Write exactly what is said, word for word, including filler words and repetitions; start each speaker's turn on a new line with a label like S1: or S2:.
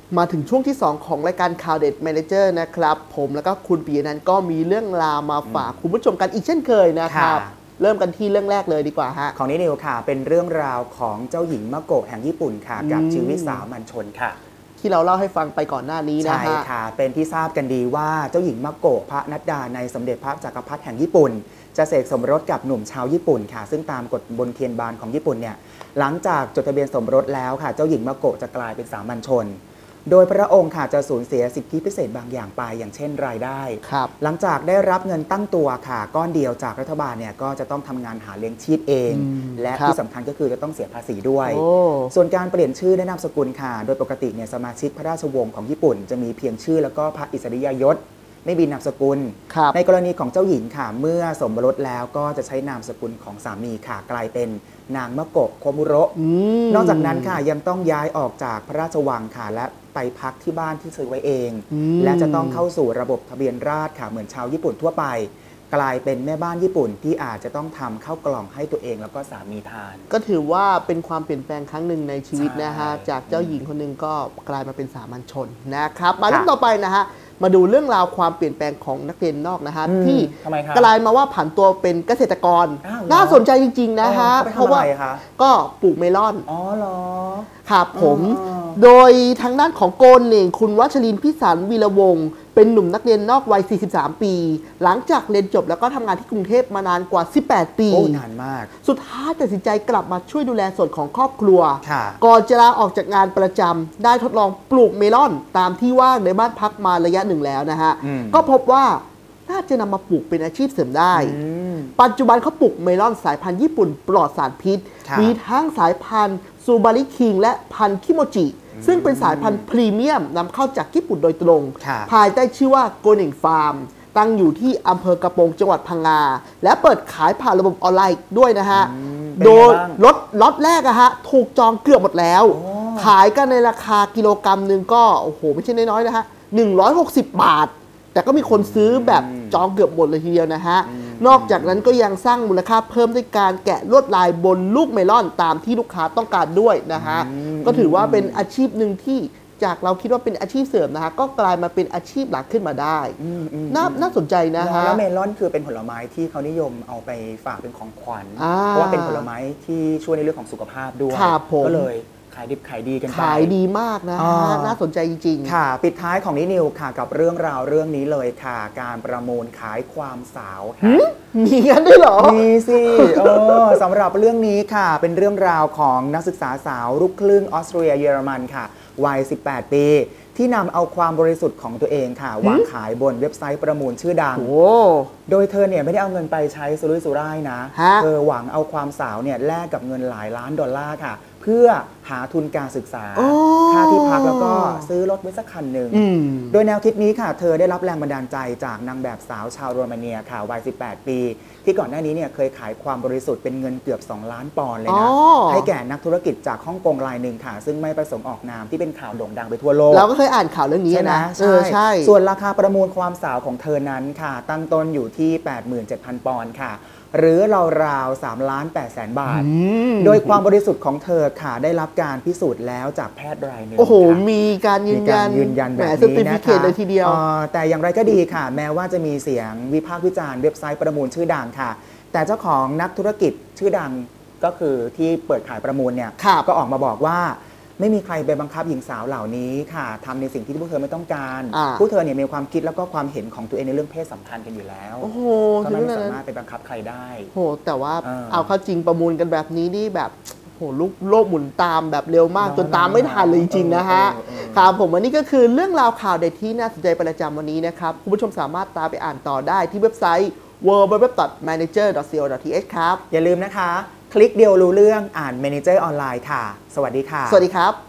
S1: มาถึงช่วงที่สองของรายการข่าวเด็ด Manager นะครับผมแล้วก็คุณปิยนันท์ก็มีเรื่องราวมาฝากคุณผู้ชมกันอีกเช่นเคยนะครับเริ่มกันที่เรื่องแรกเลยดีกว่าฮะ
S2: ของนินิวค่ะเป็นเรื่องราวของเจ้าหญิงมะโกะแห่งญี่ปุ่นค่ะกับชีวิตสามัญชนค่ะ
S1: ที่เราเล่าให้ฟังไปก่อนหน้านี้นะฮะ
S2: ใช่ค่ะเป็นที่ทราบกันดีว่าเจ้าหญิงมะโกะพระนัดดาในสมเด็จพระจักรพรรดิแห่งญี่ปุ่นจะเสกสมรสกับหนุ่มชาวญี่ปุ่นค่ะซึ่งตามกฎบนเทียนบานของญี่ปุ่นเนี่ยหลังจากจดทะเบียนสมรสแล้วค่ะเจ้าหญิงมะโกะจะกลายเป็นสามัญชนโดยพระองค์ค่ะจะสูญเสียสิทธิพิเศษบางอย่างไปอย่างเช่นรายได้หลังจากได้รับเงินตั้งตัวค่ะก้อนเดียวจากรัฐบาลเนี่ยก็จะต้องทำงานหาเลี้ยงชีพเองและที่สำคัญก็คือจะต้องเสียภาษีด้วยส่วนการเปลี่ยนชื่อและนามสกุลค่ะโดยปกติเนี่ยสมาชิกพระราชวงศ์ของญี่ปุ่นจะมีเพียงชื่อแล้วก็พระอิสริยยศไม่มีนามสกุลในกรณีของเจ้าหญิงค่ะเมื่อสมรสแล้วก็จะใช้นามสกุลของสามีค่ะกลายเป็นนางมะโกะโคมุโระนอกจากนั้นค่ะยังต้องย้ายออกจากพระราชวังค่ะและไปพักที่บ้านที่ซื้อไว้เองและจะต้องเข้าสู่ระบบทะเบียนราษฎร์ค่ะเหมือนชาวญี่ปุ่นทั่วไปกลายเป็นแม่บ้านญี่ปุ่นที่อาจจะต้องทำข้าวกล่องให้ตัวเองแล้วก็สามีทาน
S1: ก็ถือว่าเป็นความเปลี่ยนแปลงครั้งหนึ่งในชีวิตนะฮะจากเจ้าหญิงคนหนึ่งก็กลายมาเป็นสามัญชนนะครับมาเรื่องต่อไปนะฮะมาดูเรื่องราวความเปลี่ยนแปลงของนักเรียนนอกนะฮะที่กลายมาว่าผันตัวเป็นเกษตรกรน่าสนใจจริงๆนะฮะเพราะว่าก็ปลูกเมลอน
S2: อ๋อเหรอ
S1: ครับผมโดยทางด้านของโกนเองคุณวัชรินทร์พิสันวีระวงศ์เป็นหนุ่มนักเรียนนอกวัยสี่สิบสามปีหลังจากเรียนจบแล้วก็ทำงานที่กรุงเทพมานานกว่าสิบแปดปี
S2: โอ้นานมาก
S1: สุดท้ายตัดสินใจกลับมาช่วยดูแลส่วนของครอบครัวก่อนจะลาออกจากงานประจำได้ทดลองปลูกเมลอนตามที่ว่างในบ้านพักมาระยะหนึ่งแล้วนะฮะก็พบว่าน่าจะนำมาปลูกเป็นอาชีพเสริมได้ปัจจุบันเขาปลูกเมลอนสายพันธุ์ญี่ปุ่นปลอดสารพิษมีทั้งสายพันธุ์ซูบาริคิงและพันธุ์คิโมจิซึ่งเป็นสายพันธุ์พรีเมียมนำเข้าจากญี่ปุ่นโดยตรงภายใต้ชื่อว่าโกเน่งฟาร์มตั้งอยู่ที่อำเภอกระโปรงจังหวัดพังงาและเปิดขายผ่านระบบออนไลน์ด้วยนะฮะโดยรถล็อตแรกอะฮะถูกจองเกือบหมดแล้วขายกันในราคากิโลกรัมหนึ่งก็โอ้โหไม่ใช่น้อยๆนะฮะหนึ่งร้อยหกสิบบาทแต่ก็มีคนซื้อแบบจองเกือบหมดเลยทีเดียวนะฮะนอกจากนั้นก็ยังสร้างมูลค่าเพิ่มด้วยการแกะลวดลายบนลูกเมลอนตามที่ลูกค้าต้องการด้วยนะฮะก็ถือว่าเป็นอาชีพหนึ่งที่จากเราคิดว่าเป็นอาชีพเสริมนะฮะก็กลายมาเป็นอาชีพหลักขึ้นมาได้น่าน่าสนใจนะฮะ
S2: แล้วเมลอนคือเป็นผลไม้ที่เขานิยมเอาไปฝากเป็นของขวัญเพราะว่าเป็นผลไม้ที่ช่วยในเรื่องของสุขภาพด้วยก็เลยขายดิบขายดีกันไป
S1: ขายดีมากนะน่าสนใจจริง
S2: ๆค่ะปิดท้ายของนินิวค่ะกับเรื่องราวเรื่องนี้เลยค่ะการประมูลขายความสาวค่ะ
S1: มีกันด้วยเหรอ
S2: มีสิเออสำหรับเรื่องนี้ค่ะเป็นเรื่องราวของนักศึกษาสาวลูกครึ่งออสเตรียเยอรมันค่ะวัยสิบแปดปีที่นำเอาความบริสุทธิ์ของตัวเองค่ะวางขายบนเว็บไซต์ประมูลชื่อดังโดยเธอเนี่ยไม่ได้เอาเงินไปใช้สุรุ่ยสุร่ายนะเธอหวังเอาความสาวเนี่ยแลกกับเงินหลายล้านดอลลาร์ค่ะเพื่อหาทุนการศึกษาค่าที่พักแล้วก็ซื้อรถไว้สักคันหนึ่งโดยแนวคิดนี้ค่ะเธอได้รับแรงบันดาลใจจากนางแบบสาวชาวโรมาเนียค่ะวัยสิบแปดปีที่ก่อนหน้านี้เนี่ยเคยขายความบริสุทธิ์เป็นเงินเกือบสองล้านปอนด์เลยนะให้แก่นักธุรกิจจากฮ่องกงรายหนึ่งค่ะซึ่งไม่ประสงค์ออกนามที่เป็นข่าวโด่งดังไปทั่วโลก
S1: เราก็เคยอ่านข่าวเรื่องนี้นะ
S2: ใช่ใช่ส่วนราคาประมูลความสาวของเธอนั้นค่ะตั้งต้นอยู่ที่ แปดหมื่นเจ็ดพัน ปอนด์ค่ะหรือราวๆสามล้านแปดแสนบาทโดยความบริสุทธิ์ของเธอค่ะได้รับการพิสูจน์แล้วจากแพทย์รายหนึ่ง
S1: โอ้โหมีการยืนยัน
S2: ยืนยันแบบนี้นะคะเลยทีเดียวแต่อย่างไรก็ดีค่ะแม้ว่าจะมีเสียงวิพากษ์วิจารณ์เว็บไซต์ประมูลชื่อดังค่ะแต่เจ้าของนักธุรกิจชื่อดังก็คือที่เปิดขายประมูลเนี่ยก็ออกมาบอกว่าไม่มีใครไปบังคับหญิงสาวเหล่านี้ค่ะทำในสิ่งที่พวกเธอไม่ต้องการผู้เธอเนี่ยมีความคิดแล้วก็ความเห็นของตัวเองในเรื่องเพศสัมพันธ์กันอยู่แล้วก็ไม่สามารถไปบังคับใครได้
S1: โหแต่ว่าเอาเข้าจริงประมูลกันแบบนี้นี่แบบโหลูกโลกหมุนตามแบบเร็วมากจนตามไม่ทันเลยจริงๆนะฮะครับผมวันนี้ก็คือเรื่องราวข่าวเด็ดที่น่าสนใจประจำวันนี้นะครับคุณผู้ชมสามารถตามไปอ่านต่อได้ที่เว็บไซต์ ดับเบิลยู ดับเบิลยู ดับเบิลยู ดอท แมเนเจอร์ ดอท ซี โอ ดอท ที เอช ครับ
S2: อย่าลืมนะคะคลิกเดียวรู้เรื่องอ่าน Manager ออนไลน์ค่ะสวัสดีค่ะ
S1: สวัสดีครับ